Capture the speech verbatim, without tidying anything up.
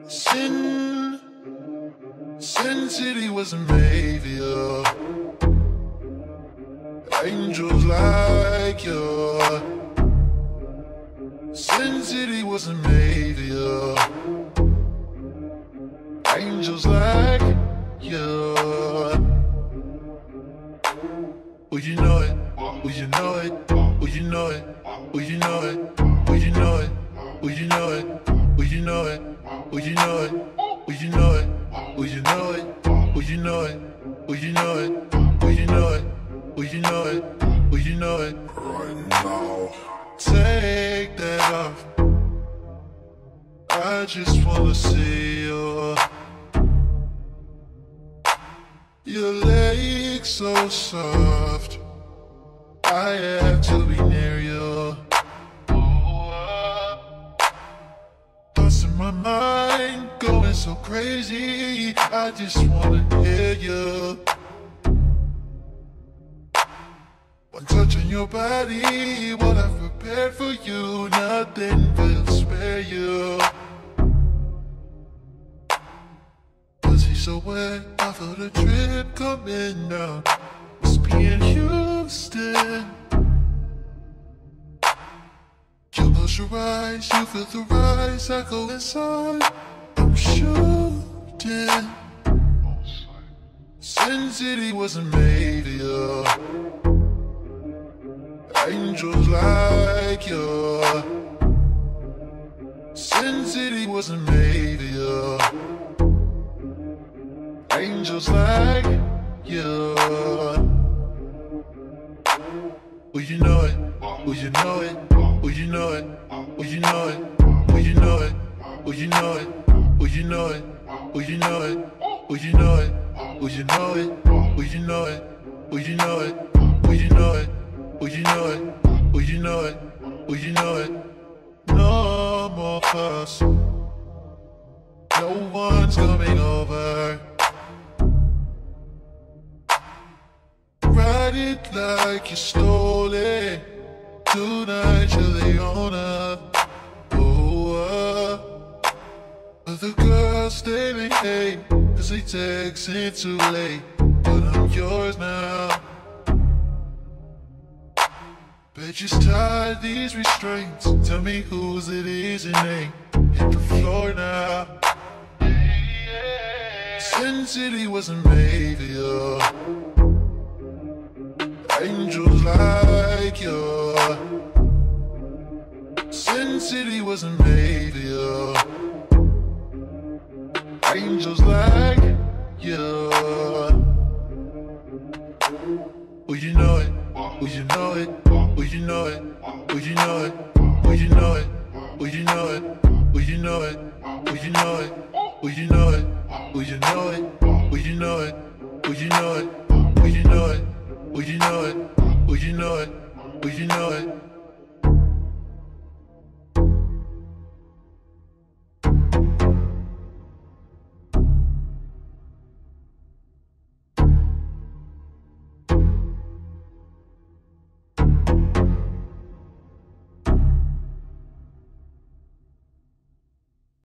Sin, Sin City wasn't made for you. Angels like you. Sin City wasn't made for you. Angels like you. Well, you know it. Well, you know it. Well, you know it. Well, you know it. Well, you know it. Well, you know it. Well, you know it. Well, you know it. Well, you know it. Well, you know it. Well, you know it. Well, you know it. Well, you know it. Well, you know it. Well, you know it. Right now. Take that off. I just wanna see you. Your legs so soft. I have to be near you. Thoughts in my mind going so crazy. I just wanna hear you. One touch on your body, what I've prepared for you, nothing will spare you. Pussy so wet, I feel the drip coming down. Must be in Houston. You close your eyes, you feel the rise, I go inside. I'm shooting. Sin City wasn't made for you. Angels like you. Sin City wasn't made for you. Angels like you. Well, you know it. Well, you know it. Well, you know it. Well, you know it. Well, you know it. Well, you know it. Well, you know it. Well, you know it. Well, you know it. Well, you know it. Well, you know it. Well, you know it. Well, you know it. Well, you know it. Well, you know it. Well, you know it. No more fuss. No one's coming over. Ride it like you stole it. Tonight you're the owner. Oh, uh. Other girls stay me hate, cause they texting too late. But I'm yours now. Bet you're tired of these restraints. Tell me whose it is and ain't. Hit the floor now. Sin City wasn't made for you. Angels like you. Sin City wasn't made for you. Angels like you. Well, you know it. Well, you know it. Well, you know it. Well, you know it. Well, you know it. Well, you know it. Well, you know it. Well, you know it. Well, you know it. Well, you know it. Well, you know it. Well, you know it. Well, you know it. Well, you know it. Well, you know it. Well, you know it.